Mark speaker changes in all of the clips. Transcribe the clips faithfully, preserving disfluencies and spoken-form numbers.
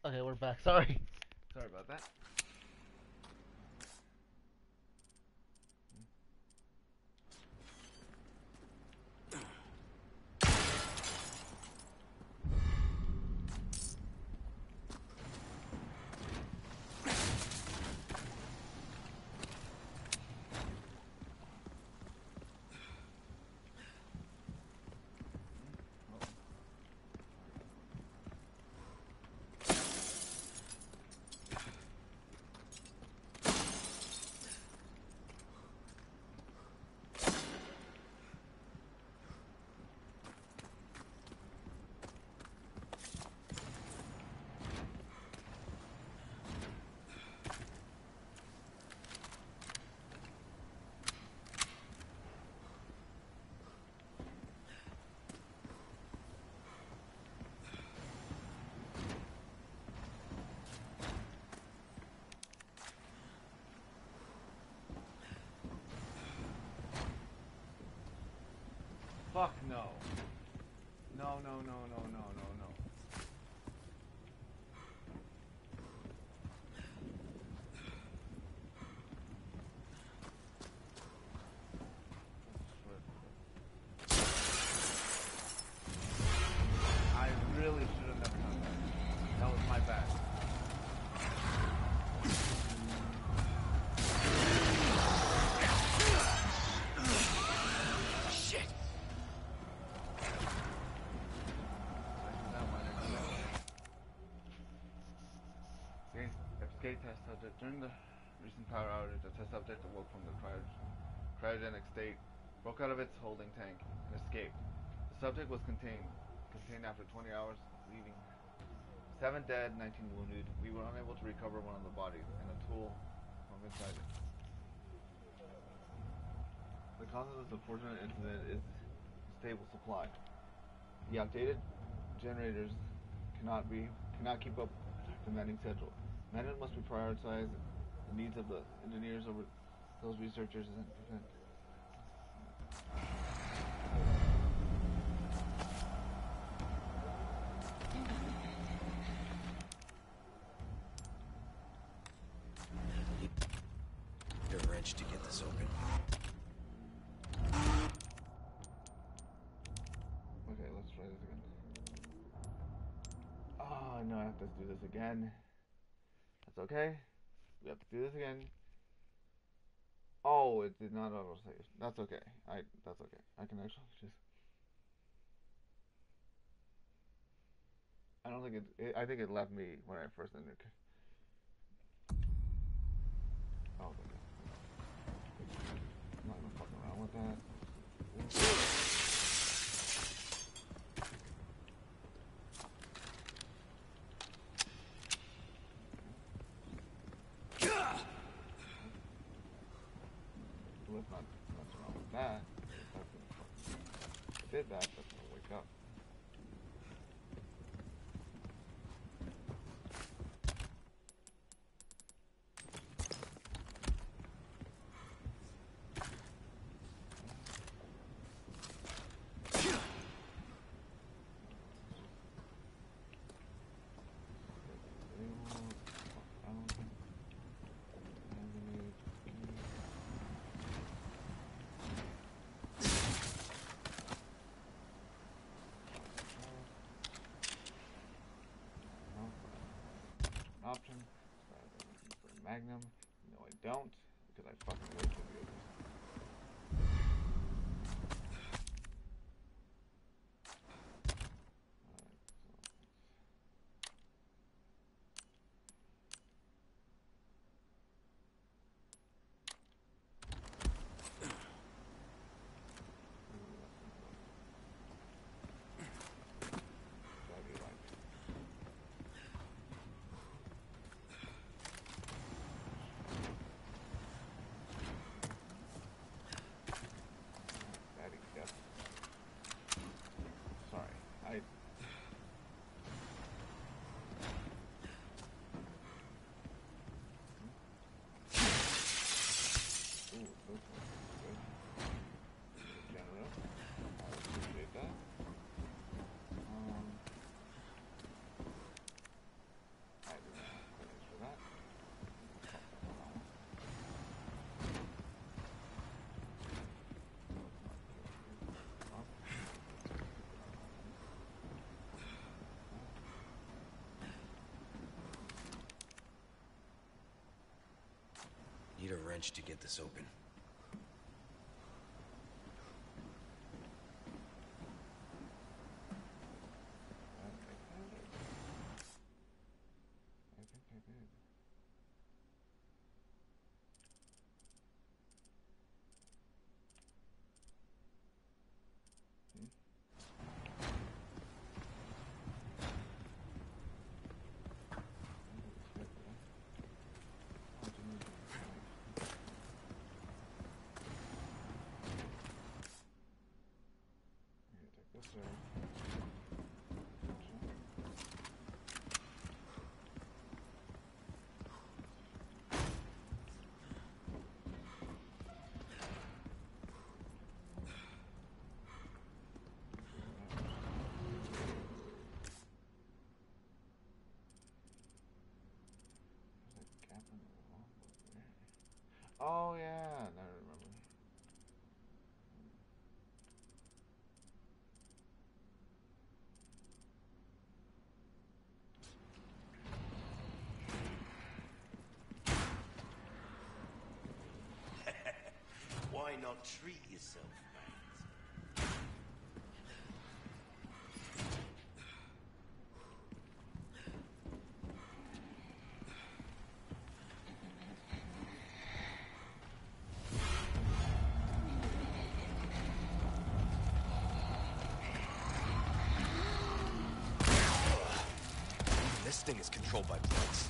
Speaker 1: Okay, we're back. Sorry. Sorry about that. Fuck no. No, no, no, no, no, no, no. I really should have never done that. That was my bad.
Speaker 2: Shit.
Speaker 1: Escape test subject. During the recent power outage, the test subject awoke from the cryo cryogenic state, broke out of its holding tank, and escaped. The subject was contained, contained after twenty hours, leaving seven dead, nineteen wounded. We were unable to recover one of the bodies and a tool from inside it. The cause of this unfortunate incident is stable supply. The outdated generators cannot be cannot keep up with the demanding schedule. Management must be prioritize the needs of the engineers over those researchers and prevent.
Speaker 2: Need a wrench to get this open.
Speaker 1: Okay, let's try this again. Oh no, I have to do this again. That's okay. We have to do this again. Oh, it did not autosave. That's okay. I that's okay. I can actually just. I don't think it, it. I think it left me when I first entered. Oh, okay. I'm not gonna fuck around with that. Let's not mess around with that. That's gonna fuck. If I did that, that's gonna wake up. Option. Start looking for a Magnum. No, I don't, because I fucking wasted the others.
Speaker 2: wrench to get this open.
Speaker 1: I think I did. Hmm? This way. Oh yeah, now I remember.
Speaker 3: Why not treat yourself, mate?
Speaker 2: This thing is controlled by bloods.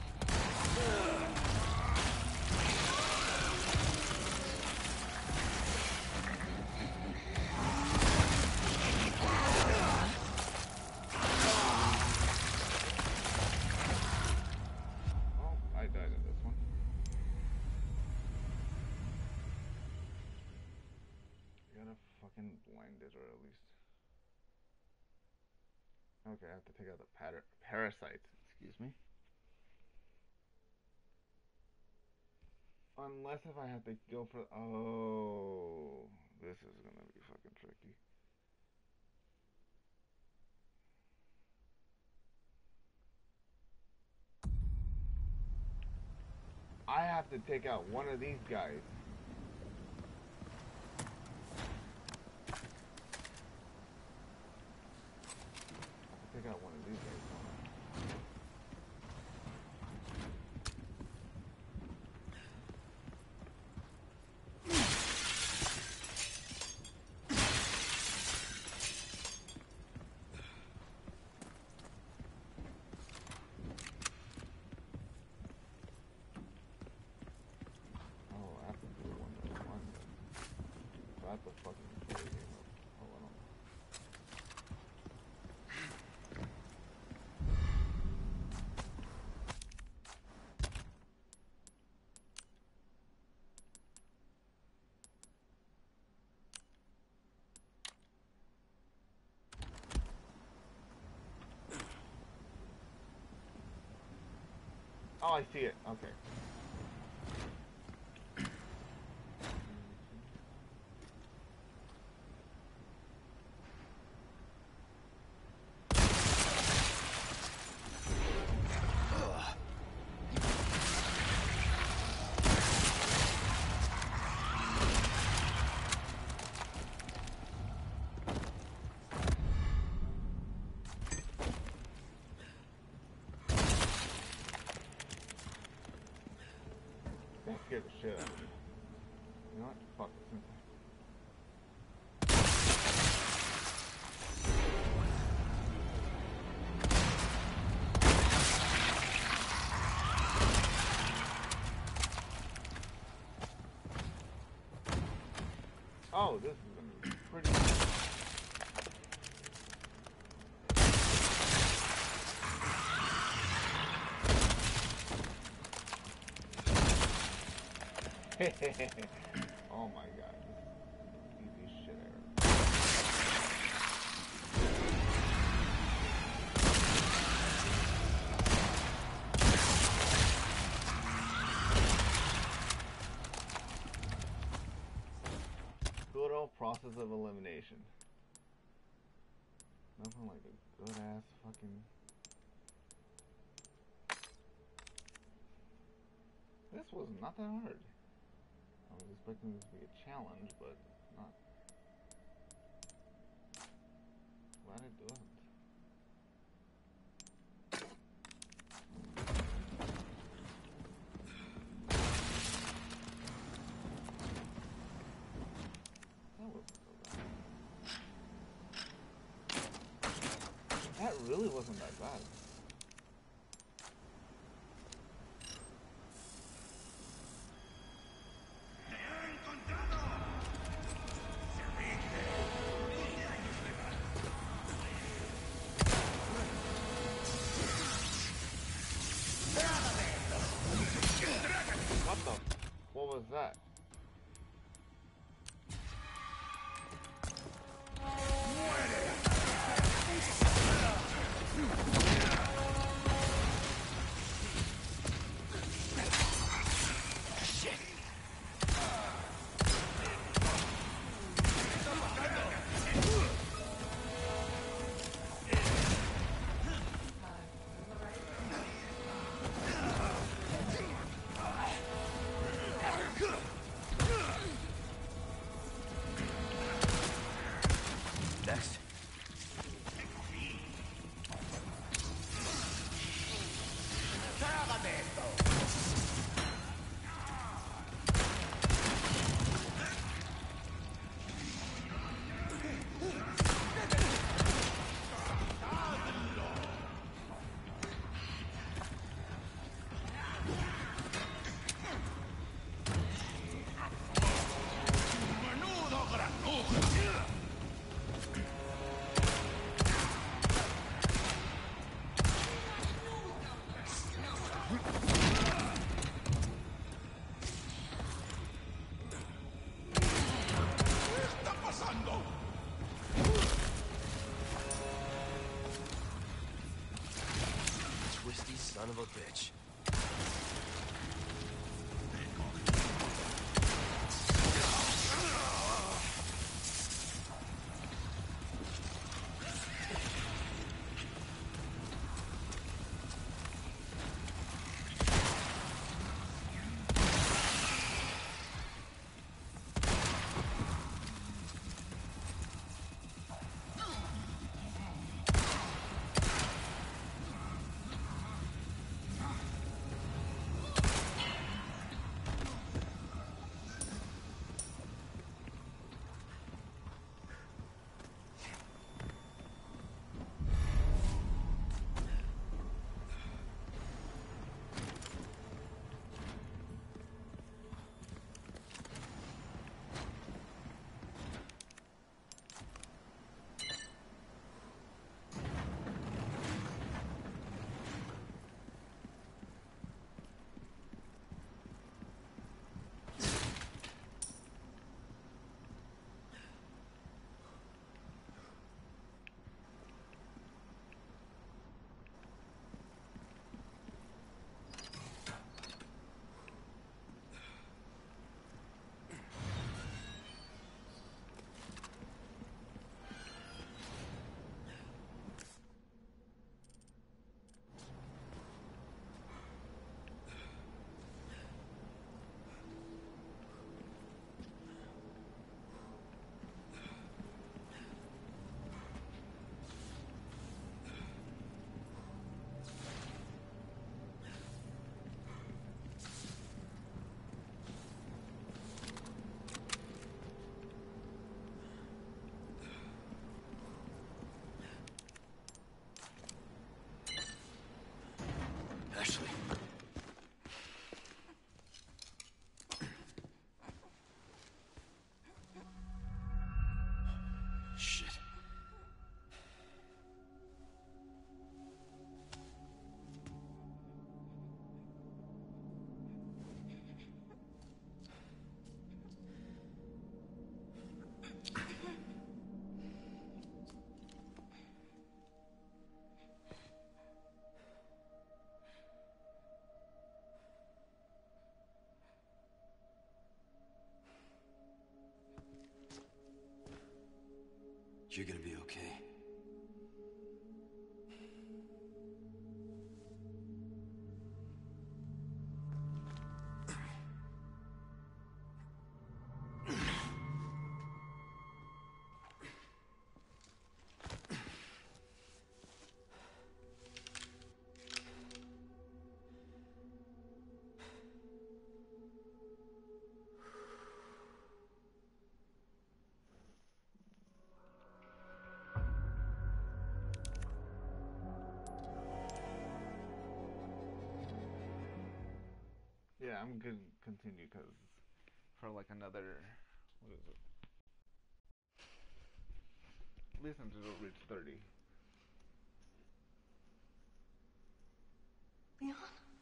Speaker 1: Blinded, or at least. Okay, I have to take out the par parasites. Excuse me. Unless if I have to go for. Oh, this is gonna be fucking tricky. I have to take out one of these guys. I got one of these guys. Oh, I have to do one by one. So I have to fucking play the game up. Hold on. Oh, I see it. Okay. That scared the shit out of me. You know what? Fuck this. Oh, this is gonna be pretty. Oh my god, this is the easiest shit ever. Good old process of elimination. Nothing like a good ass fucking. This was not that hard. I was expecting this to be a challenge, but not. Glad it wasn't. That wasn't so bad. That really wasn't that bad. What the? What was that?
Speaker 2: Next. Twisty son of a bitch. Ashley. Shit. You're gonna be okay.
Speaker 1: Yeah, I'm gonna continue because for like another, what is it? At least until it reach thirty.
Speaker 4: Leon?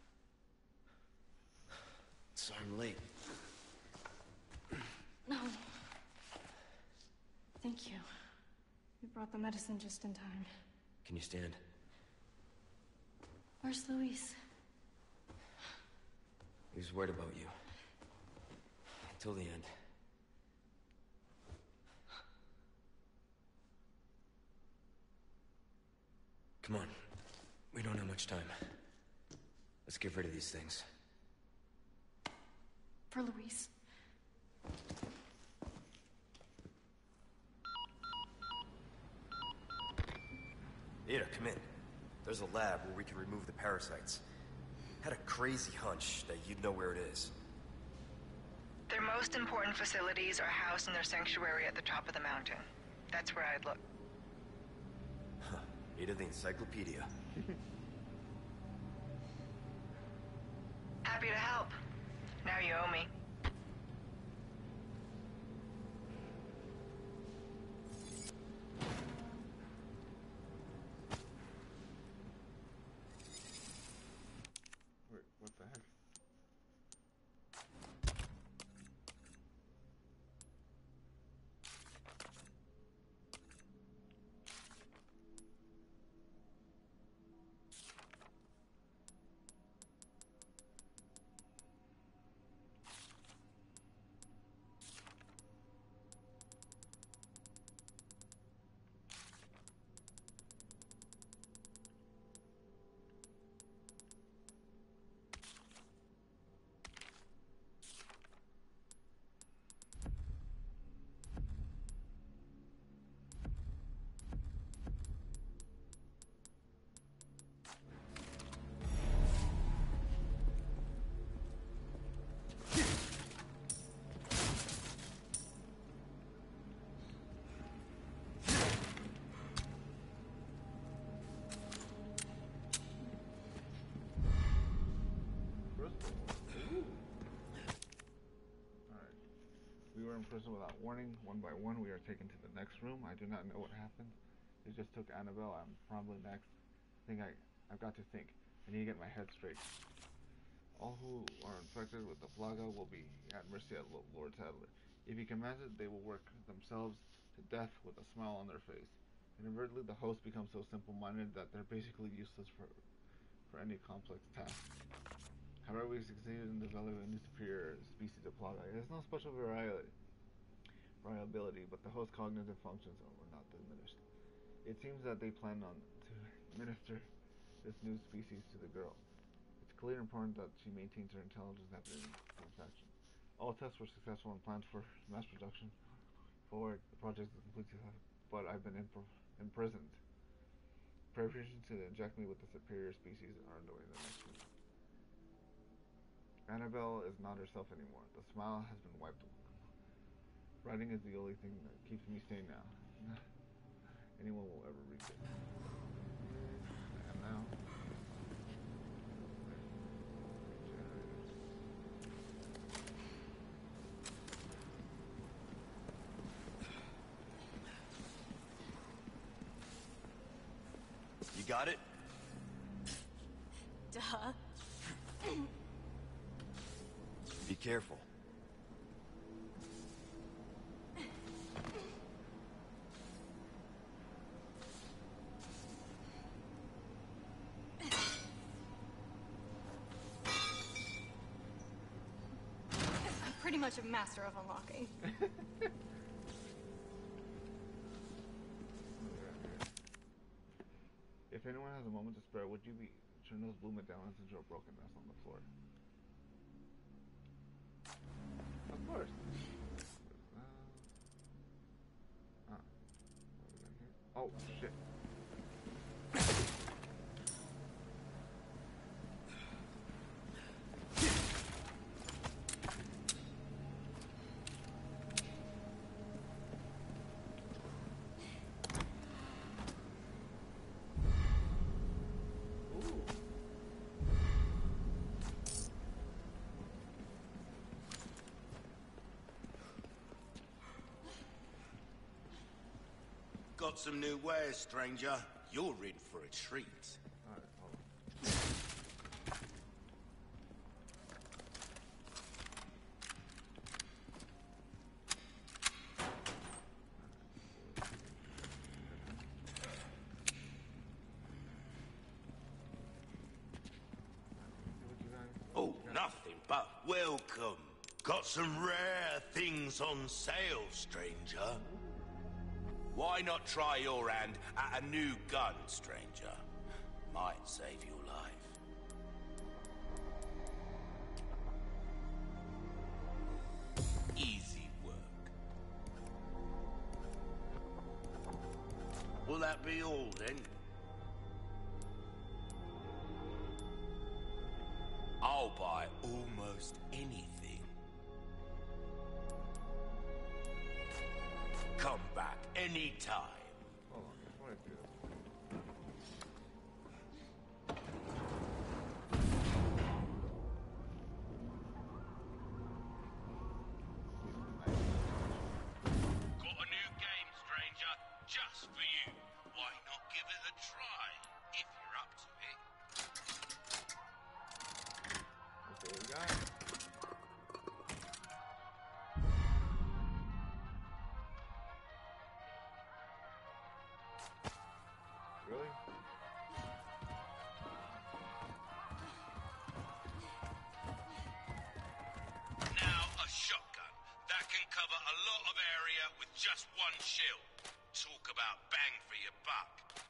Speaker 2: Sorry I'm late.
Speaker 4: No. Thank you. You brought the medicine just in time.
Speaker 2: Can you stand?
Speaker 4: Where's Luis?
Speaker 2: He was worried about you. Until the end. Come on. We don't have much time. Let's get rid of these things.
Speaker 4: For Luis.
Speaker 2: Ada, come in. There's a lab where we can remove the parasites. Had a crazy hunch that you'd know where it is.
Speaker 5: Their most important facilities are housed in their sanctuary at the top of the mountain. That's where I'd look.
Speaker 2: Huh. Ada the encyclopedia.
Speaker 5: Happy to help. Now you owe me.
Speaker 1: Wait, what the heck? We were in prison without warning. One by one, we are taken to the next room. I do not know what happened. They just took Annabelle. I'm probably next. I think I, I've got to think. I need to get my head straight. All who are infected with the Plaga will be at mercy at Lord Sadler. If he commands it, they will work themselves to death with a smile on their face. Inadvertently, the hosts become so simple-minded that they're basically useless for, for any complex task. However, we succeeded in developing a new superior species of Plaga. It has no special variety, variability, but the host's cognitive functions were not diminished. It seems that they plan on to administer this new species to the girl. It's clear and important that she maintains her intelligence after the infection. All tests were successful and plans for mass production forward. The project is completely successful, but I've been impr imprisoned. Preparations to inject me with the superior species are underway the next week. Annabelle is not herself anymore. The smile has been wiped away. Writing is the only thing that keeps me sane now. Anyone will ever read this. And now...
Speaker 2: You got it?
Speaker 4: Duh.
Speaker 2: Be careful.
Speaker 4: I'm pretty much a master of unlocking.
Speaker 1: If anyone has a moment to spare, would you be turn those blue medallions into a broken mess on the floor? Of course. Uh, uh, oh shit.
Speaker 3: got some new wares, stranger. You're in for a treat.
Speaker 1: Alright, hold on.
Speaker 3: Oh, nothing but welcome. Got some rare things on sale, stranger. Why not try your hand at a new gun, stranger? Might save your life. Easy work. Will that be all, then? I'll buy almost anything. Come back anytime.
Speaker 1: Hold on, I want to do
Speaker 3: Got a new game, stranger, just for you. Why not give it a try, if you're up to it?
Speaker 1: That's what we got. Really?
Speaker 3: Now a shotgun. That can cover a lot of area with just one shell. Talk about bang for your buck.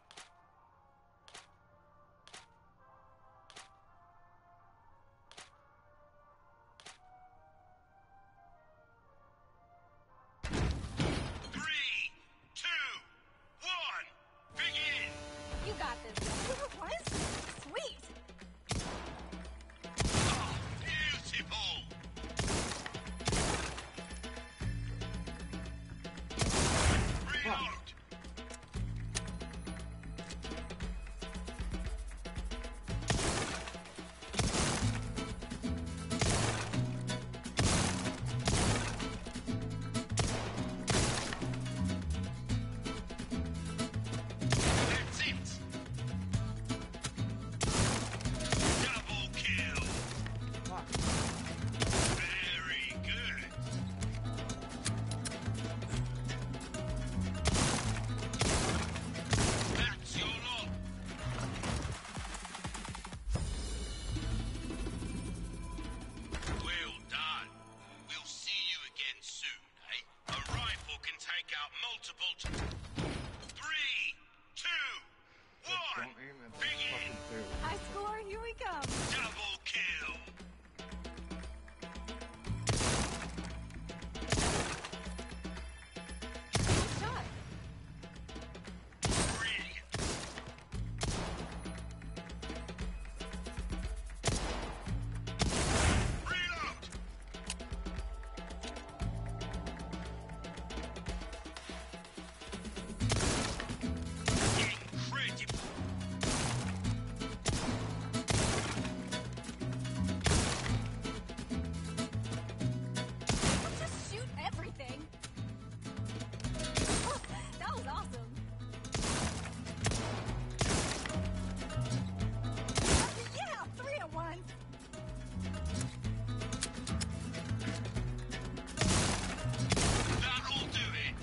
Speaker 3: Three, two, one, begin!
Speaker 4: You got this. What? Sweet.
Speaker 3: Oh, beautiful! Reload! That's it! Double kill!
Speaker 1: Fuck.
Speaker 3: Very good! That's your lot! Well done. We'll see you again soon, eh? A rifle can take out multiple t- Three, two, one,
Speaker 1: Don't aim at the
Speaker 3: begin!
Speaker 1: fucking two.
Speaker 4: High score, here we come.
Speaker 3: Double kill!
Speaker 4: Nice shot.
Speaker 3: Brilliant! Reload! Incredible!
Speaker 4: Let's just shoot everything. Oh, that was awesome. Yeah, three at once.
Speaker 3: That'll do it!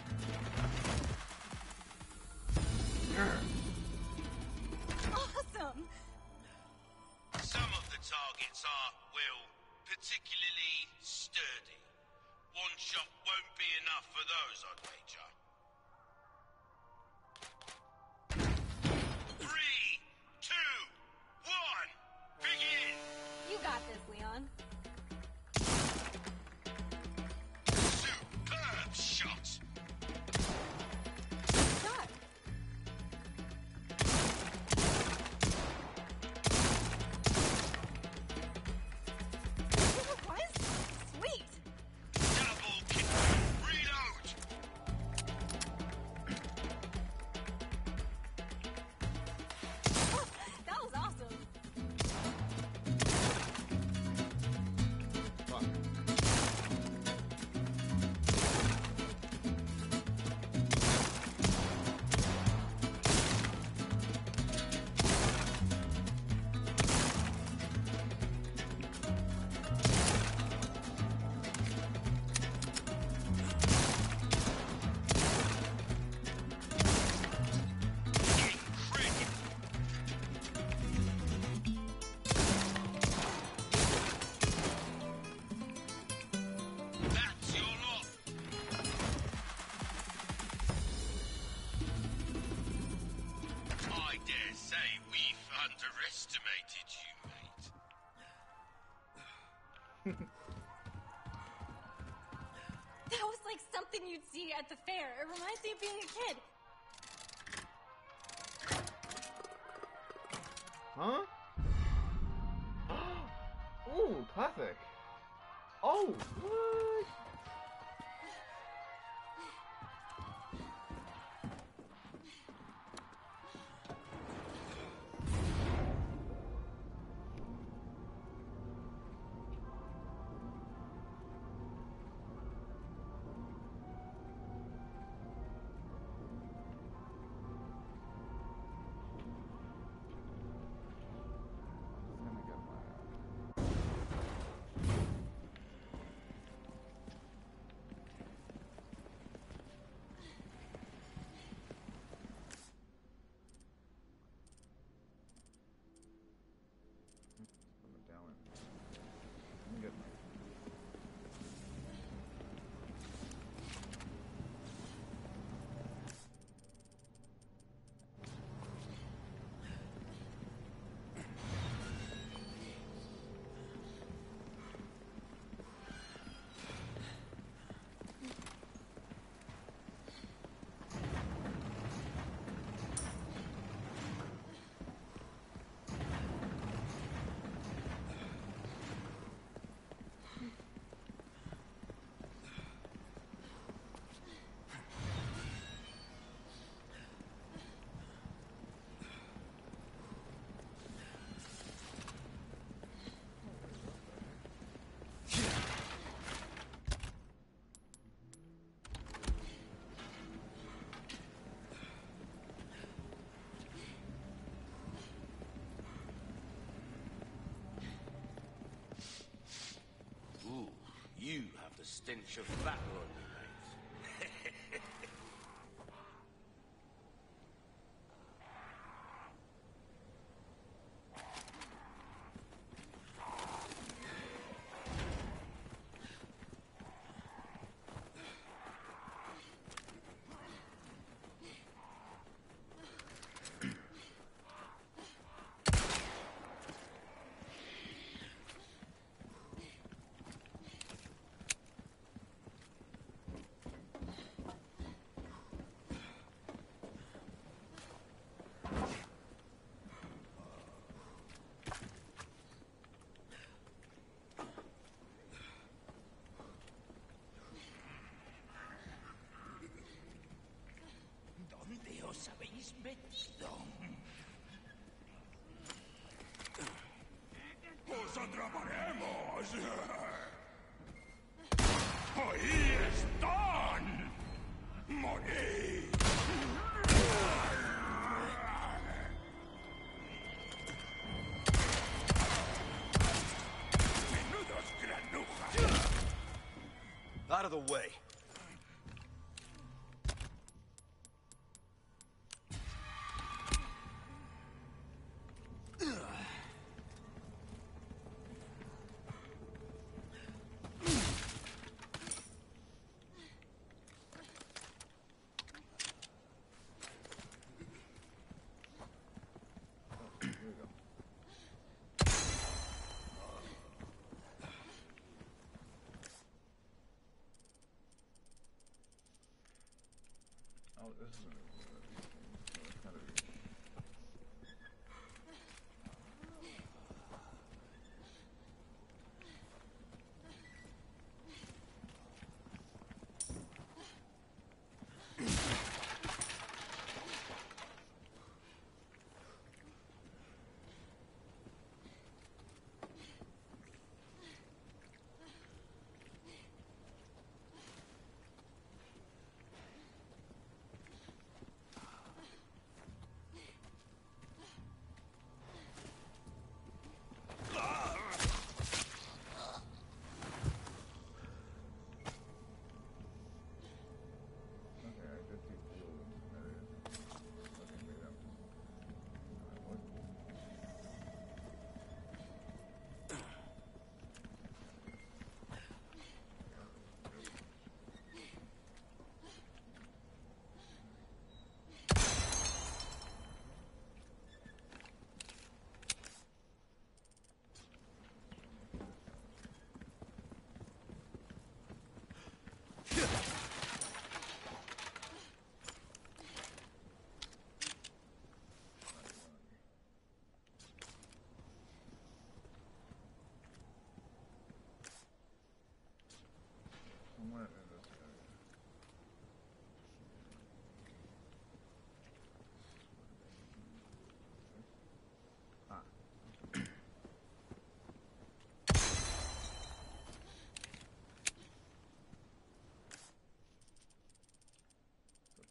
Speaker 4: Awesome.
Speaker 3: Some of the targets are, well, particularly sturdy. One shot won't be enough for those, I'd wager. Three, two, one, begin!
Speaker 4: You got this, Leon.
Speaker 3: Superb shot!
Speaker 4: Shot. What? Sweet.
Speaker 3: Double kill! Reload!
Speaker 6: you'd see at the fair. It reminds me of being a kid.
Speaker 1: Huh? Ooh, classic. Oh, what?
Speaker 3: You have the stench of battle on you, mate.
Speaker 7: ¿Dónde os habéis metido? ¡Os atraparemos! ¡Ahí están! ¡Morid! ¡Menudos granujas!
Speaker 2: Out of the way.
Speaker 1: Oh, this is kind of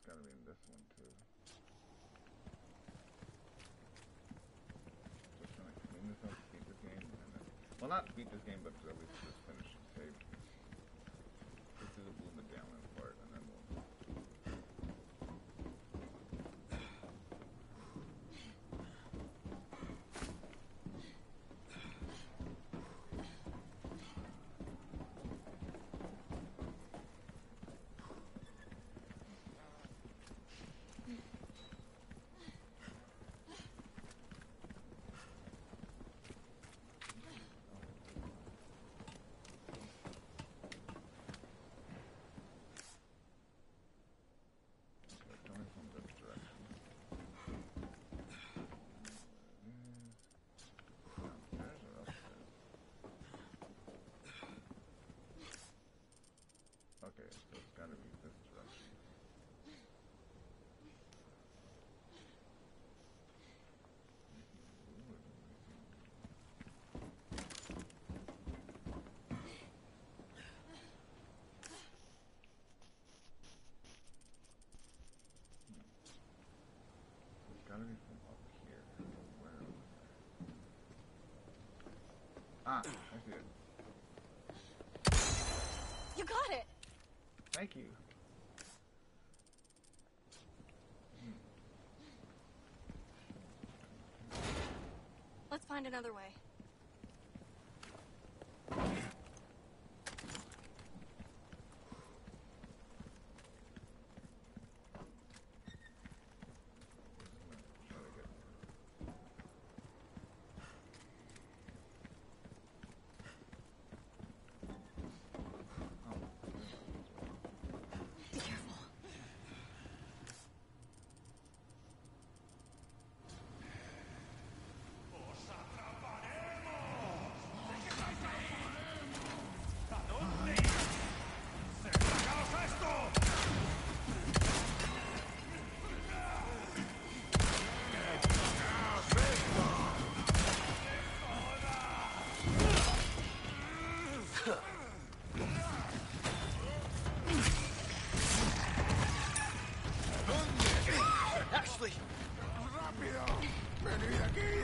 Speaker 1: gotta be in this one too. Just trying to clean this up, beat this game, and then, well, not beat this game, but at least just finish the save. This is a blue medallion part, and then we'll. Okay, so it's gotta be this direction. So it's gotta be from up here. Where over there? Ah, I see it.
Speaker 6: You got it!
Speaker 1: Thank you.
Speaker 6: Let's find another way.
Speaker 2: Ashley!
Speaker 7: ¡Rápido! ¡Venid aquí!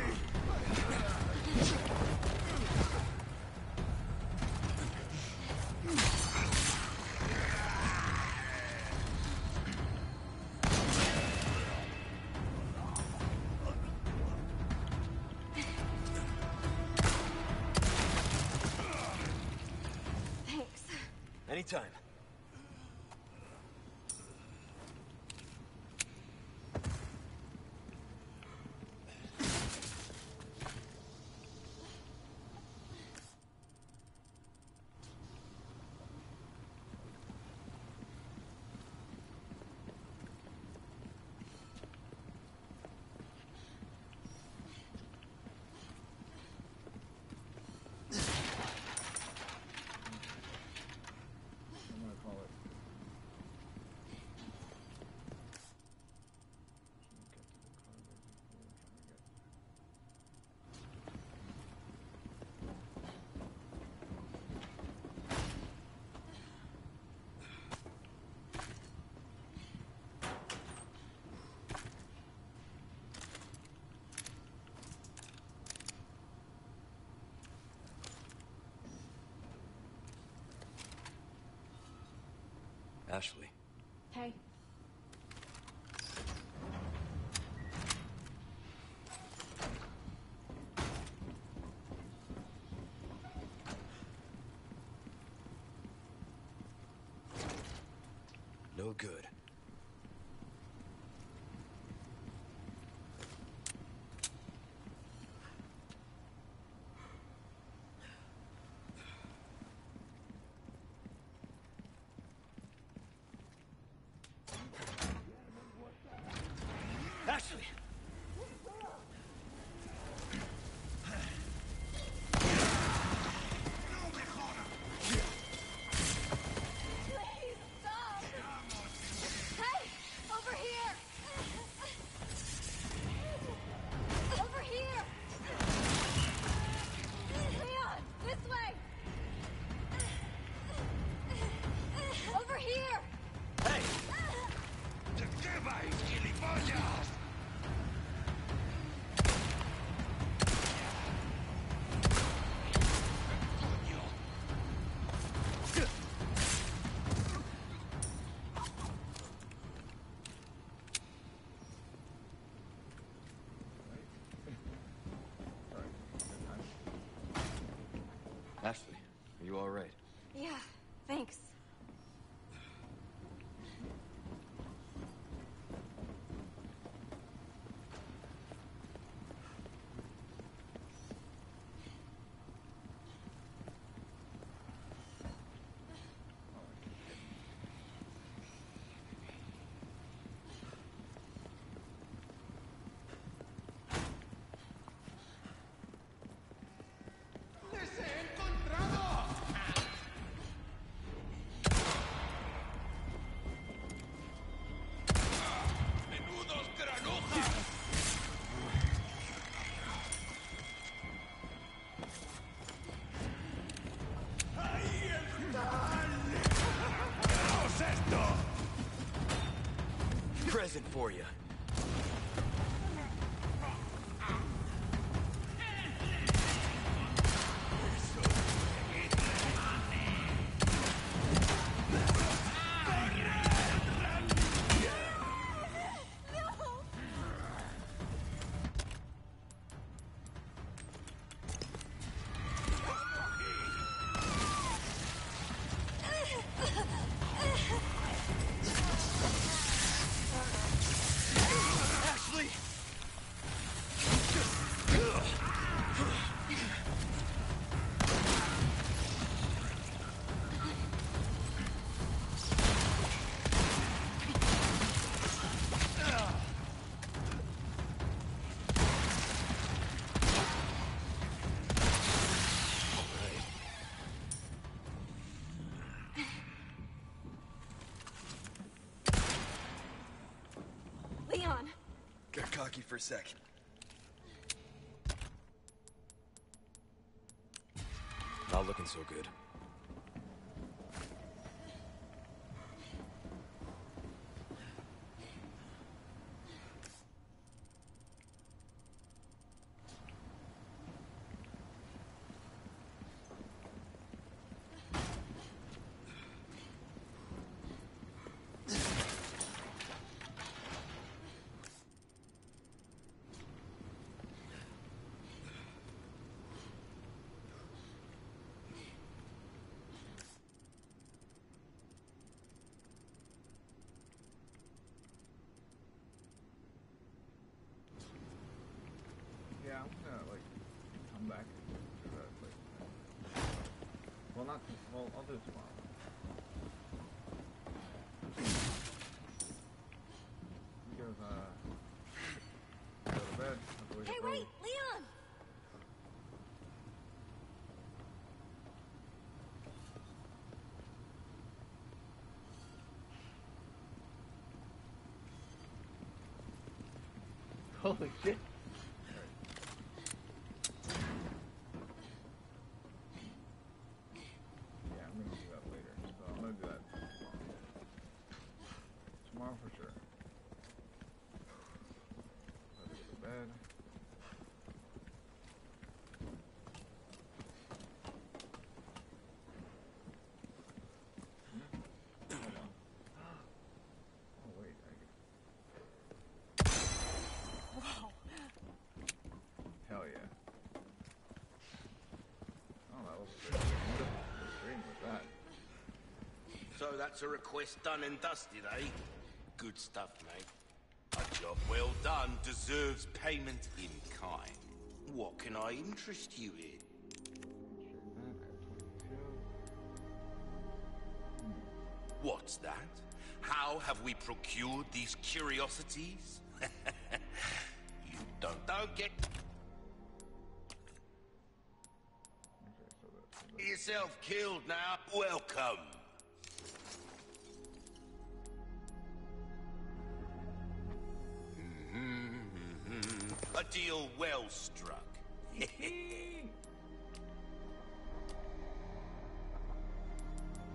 Speaker 6: Thanks.
Speaker 2: Anytime.
Speaker 1: I'm gonna call it.
Speaker 2: Ashley.
Speaker 4: Hey.
Speaker 2: No good.
Speaker 7: gilipollas!
Speaker 2: Ashley, are you all right?
Speaker 6: Yeah, thanks.
Speaker 7: ¡Les he encontrado! ¡Menudos granujas! ¡Ahí están! ¡Daos esto!
Speaker 2: Present for you. Ashley!
Speaker 6: Leon!
Speaker 2: Got cocky for a sec. Not looking so good.
Speaker 1: Yeah, I'm gonna like come back and do that like well not well I'll do it tomorrow. You guys uh go to bed. Have to wake
Speaker 6: Hey,
Speaker 1: up
Speaker 6: wait!
Speaker 1: early.
Speaker 6: Leon!
Speaker 1: Holy shit. Yeah, I'm gonna do that later. So I'm gonna do that tomorrow. Tomorrow for sure. Let me go to bed. Hmm? Hold on. Oh wait, I get...
Speaker 6: Whoa.
Speaker 1: Hell yeah. Oh, that was a great dream with that.
Speaker 3: So that's a request done and dusted, eh? Good stuff, mate. A job well done deserves payment in kind. What can I interest you in? What's that? How have we procured these curiosities? You don't, don't get...
Speaker 1: Okay, so that,
Speaker 3: Get yourself killed now. Welcome. A deal well struck.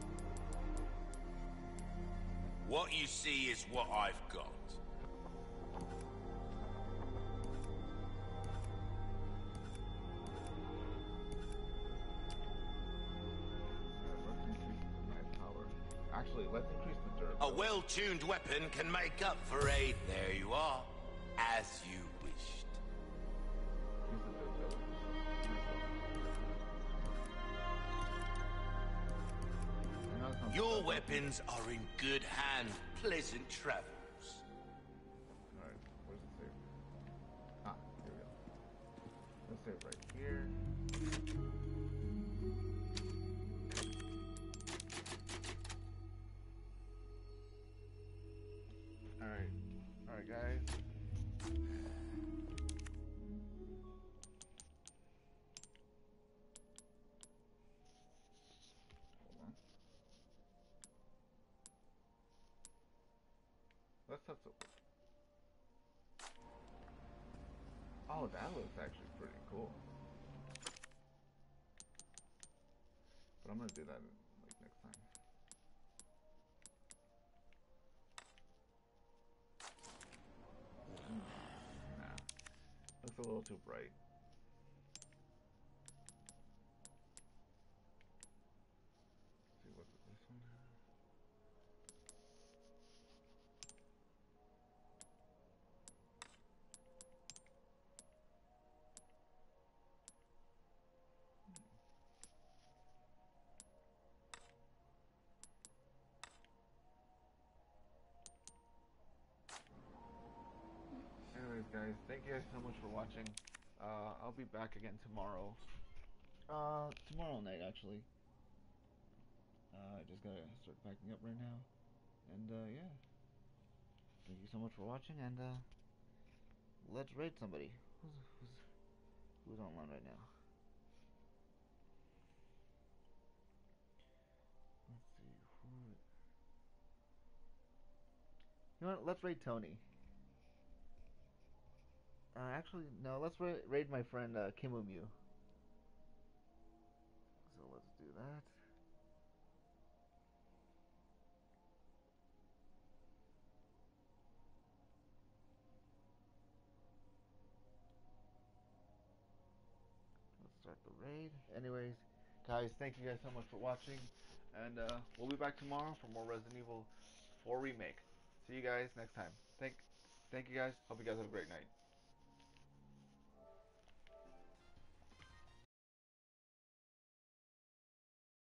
Speaker 3: What you see is what I've got. well-tuned weapon can make up for a, there you are, as you wished.
Speaker 1: He's a good villain. Nice one. Now it comes
Speaker 3: Your
Speaker 1: to-
Speaker 3: weapons are in good hands. Pleasant travels.
Speaker 1: Alright, where's the save? Ah, here we go. Let's save right here. Alright. Alright, guys. Hold on. Let's have some. Oh, that looks actually pretty cool. But I'm gonna do that like next time. Nah, looks a little too bright. Let's see what's this one. Anyways, guys, thank you guys so much for watching. Uh, I'll be back again tomorrow. Uh, tomorrow night, actually. Uh, I just gotta start packing up right now. And, uh, yeah. Thank you so much for watching, and, uh, let's raid somebody. Who's, who's, who's online right now? Let's see, who... You know what, let's raid Tony. Uh, actually, no, let's ra raid my friend, uh, Kimu Mew. So let's do that. Let's start the raid. Anyways, guys, thank you guys so much for watching. And, uh, we'll be back tomorrow for more Resident Evil four Remake. See you guys next time. Thank, thank you guys. Hope you guys have a great night.